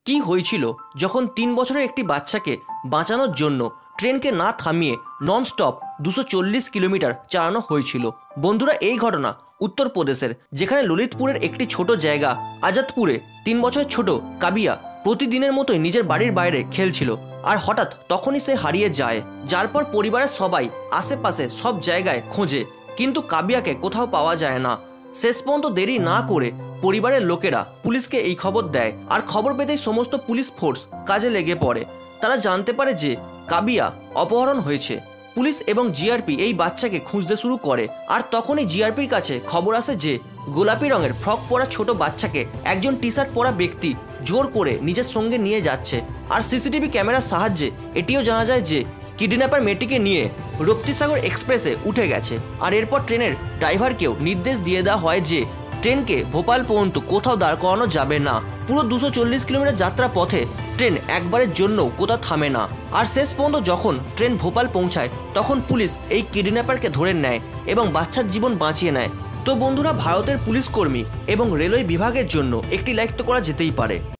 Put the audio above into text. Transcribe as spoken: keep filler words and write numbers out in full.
কি হয়েছিল যখন তিন বছরের একটি বাচ্চাকে বাঁচানোর জন্য ট্রেনকে না থামিয়ে নন স্টপ দুশো চল্লিশ কিলোমিটার চালানো হয়েছিল। বন্ধুরা, এই ঘটনা উত্তরপ্রদেশের, যেখানে ললিতপুরের একটি ছোট জায়গা আজাদপুরে তিন বছরের ছোট কাবিয়া প্রতিদিনের মতোই নিজের বাড়ির বাইরে খেলছিল। আর হঠাৎ তখনই সে হারিয়ে যায়, যার পর পরিবারের সবাই আশেপাশে সব জায়গায় খোঁজে, কিন্তু কাবিয়াকে কোথাও পাওয়া যায় না। শেষ পর্যন্ত দেরি না করে পরিবারের লোকেরা পুলিশকে এই খবর দেয়, আর খবর পেতেই সমস্ত পুলিশ ফোর্স কাজে লেগে পড়ে। তারা জানতে পারে যে কাবিয়া অপহরণ হয়েছে। পুলিশ এবং জিআরপি এই বাচ্চাকে খুঁজতে শুরু করে, আর তখনই জিআরপির কাছে খবর আসে যে গোলাপি রঙের ফ্রক পরা ছোট বাচ্চাকে একজন টি শার্ট পরা ব্যক্তি জোর করে নিজের সঙ্গে নিয়ে যাচ্ছে। আর সিসিটিভি ক্যামেরার সাহায্যে এটিও জানা যায় যে কিডন্যাপার মেয়েটিকে নিয়ে রপ্তিসাগর এক্সপ্রেসে উঠে গেছে। আর এরপর ট্রেনের ড্রাইভারকেও নির্দেশ দিয়ে দেওয়া হয় যে ট্রেনকে ভোপাল পর্যন্ত কোথাও দাঁড় করানো যাবে না। পুরো দুশো চল্লিশ কিলোমিটার যাত্রা পথে ট্রেন একবারের জন্যও কোথাও থামে না। আর শেষ পর্যন্ত যখন ট্রেন ভোপাল পৌঁছায়, তখন পুলিশ এই কিডন্যাপারকে ধরে নেয় এবং বাচ্চার জীবন বাঁচিয়ে নেয়। তো বন্ধুরা, ভারতের পুলিশ কর্মী এবং রেলওয়ে বিভাগের জন্য একটি লাইক তো করা যেতেই পারে।